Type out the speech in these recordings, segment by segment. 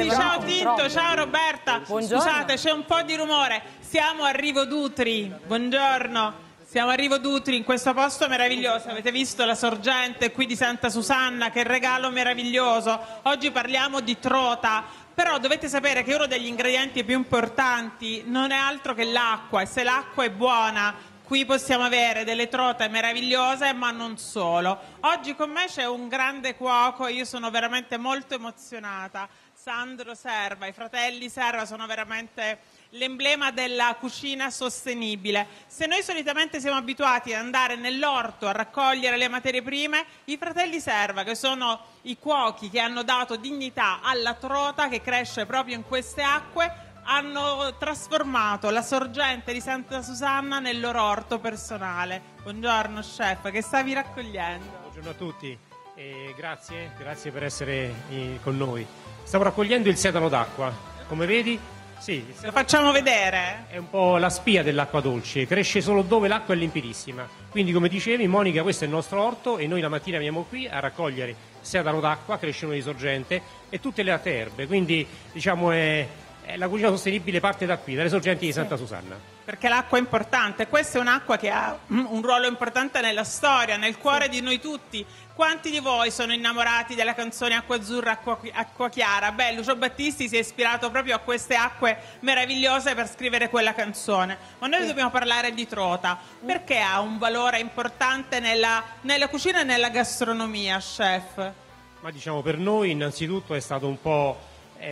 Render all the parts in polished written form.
ciao Tinto, ciao Roberta. Buongiorno. Scusate, c'è un po' di rumore. Siamo a Rivo Dutri. Buongiorno. Siamo a Rivo Dutri, in questo posto meraviglioso. Avete visto la sorgente qui di Santa Susanna, che regalo meraviglioso. Oggi parliamo di trota. Però dovete sapere che uno degli ingredienti più importanti non è altro che l'acqua, e se l'acqua è buona, qui possiamo avere delle trote meravigliose, ma non solo. Oggi con me c'è un grande cuoco, io sono veramente molto emozionata. Sandro Serva, i fratelli Serva sono veramente l'emblema della cucina sostenibile. Se noi solitamente siamo abituati ad andare nell'orto a raccogliere le materie prime, i fratelli Serva, che sono i cuochi che hanno dato dignità alla trota che cresce proprio in queste acque, hanno trasformato la sorgente di Santa Susanna nel loro orto personale. Buongiorno chef, che stavi raccogliendo? Buongiorno a tutti e grazie per essere con noi. Stavo raccogliendo il sedano d'acqua, come vedi. Sì, lo facciamo vedere? È un po' la spia dell'acqua dolce, cresce solo dove l'acqua è limpidissima. Quindi, come dicevi, Monica, questo è il nostro orto e noi la mattina veniamo qui a raccogliere sedano d'acqua, crescono di sorgente e tutte le altre erbe. Quindi, diciamo, la cucina sostenibile parte da qui, dalle sorgenti di Santa Susanna. Perché l'acqua è importante. Questa è un'acqua che ha un ruolo importante nella storia, nel cuore di noi tutti. Quanti di voi sono innamorati della canzone Acqua Azzurra, Acqua Chiara? Beh, Lucio Battisti si è ispirato proprio a queste acque meravigliose per scrivere quella canzone. Ma noi dobbiamo parlare di trota. Perché ha un valore importante nella cucina e nella gastronomia, chef? Ma diciamo, per noi innanzitutto è stato un po'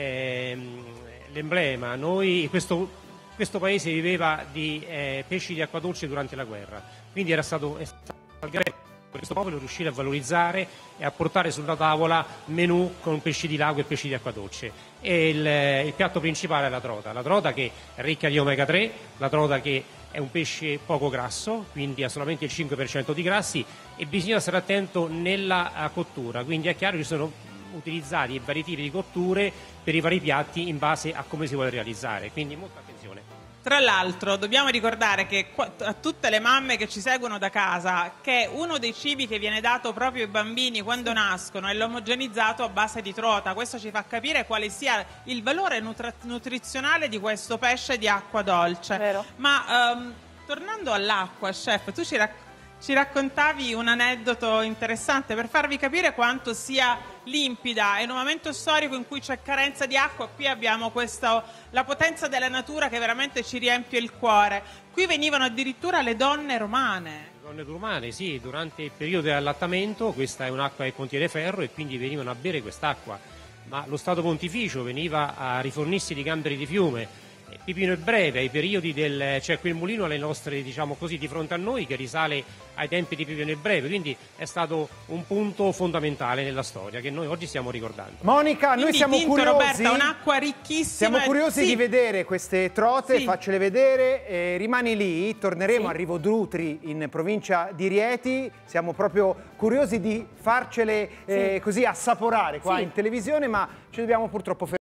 l'emblema. Questo paese viveva di pesci di acqua dolce durante la guerra, quindi è stato per questo popolo riuscire a valorizzare e a portare sulla tavola menù con pesci di lago e pesci di acqua dolce. E il piatto principale è la trota che è ricca di omega 3, la trota che è un pesce poco grasso, quindi ha solamente il 5% di grassi, e bisogna stare attento nella cottura, quindi è chiaro che ci sono utilizzati vari tipi di cotture per i vari piatti in base a come si vuole realizzare, quindi molta attenzione. Tra l'altro dobbiamo ricordare che a tutte le mamme che ci seguono da casa che uno dei cibi che viene dato proprio ai bambini quando nascono è l'omogenizzato a base di trota. Questo ci fa capire quale sia il valore nutrizionale di questo pesce di acqua dolce. Vero. Ma tornando all'acqua, chef, tu ci raccontavi un aneddoto interessante per farvi capire quanto sia limpida. In un momento storico in cui c'è carenza di acqua, qui abbiamo la potenza della natura che veramente ci riempie il cuore. Qui venivano addirittura le donne romane. Le donne romane, sì, durante il periodo di allattamento, questa è un'acqua che contiene ferro e quindi venivano a bere quest'acqua, ma lo Stato Pontificio veniva a rifornirsi di gamberi di fiume. Pipino è breve, ai periodi c'è quel mulino alle nostre, diciamo così, di fronte a noi, che risale ai tempi di Pipino è breve, quindi è stato un punto fondamentale nella storia che noi oggi stiamo ricordando. Monica, noi siamo Tinto, curiosi. Roberta, un'acqua ricchissima. Siamo curiosi di vedere queste trote, faccele vedere, rimani lì, torneremo a Rivo Dutri in provincia di Rieti, siamo proprio curiosi di farcele così assaporare qua in televisione, ma ci dobbiamo purtroppo fermare.